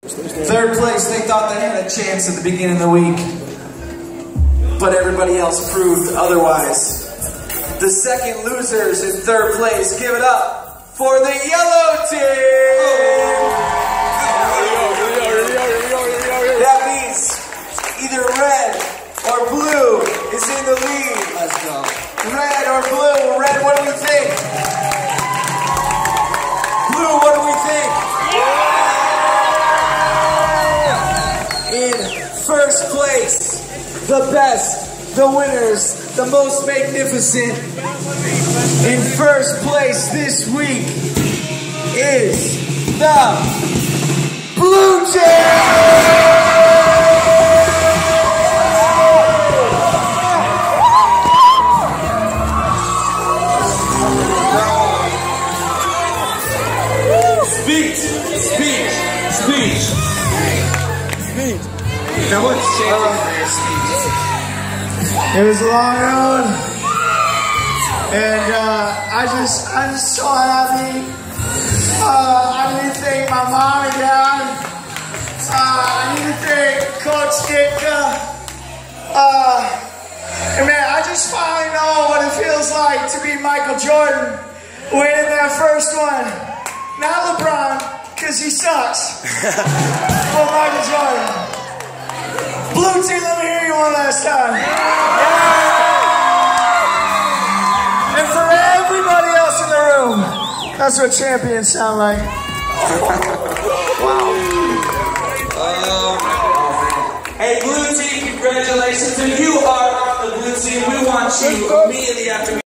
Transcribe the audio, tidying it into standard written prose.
Third place, they thought they had a chance at the beginning of the week, but everybody else proved otherwise. The second losers in third place, give it up for the yellow team! That means either red or blue is in the lead. Let's go. Red or blue? Red, what do we think? Blue, what do we think? In first place, the best, the winners, the most magnificent. In first place this week is the Blue Team! Now what's changing for your speech? It was a long road, and I just so happy. I need to thank my mom and dad. I need to thank Coach Ditka. And man, I just finally know what it feels like to be Michael Jordan winning that first one. Not LeBron, because he sucks. But Michael Jordan. Blue Team, let me hear you one last time. Yeah. And for everybody else in the room, that's what champions sound like. Wow. Hey, Blue Team, congratulations. If you are on the Blue Team, we want you immediately after we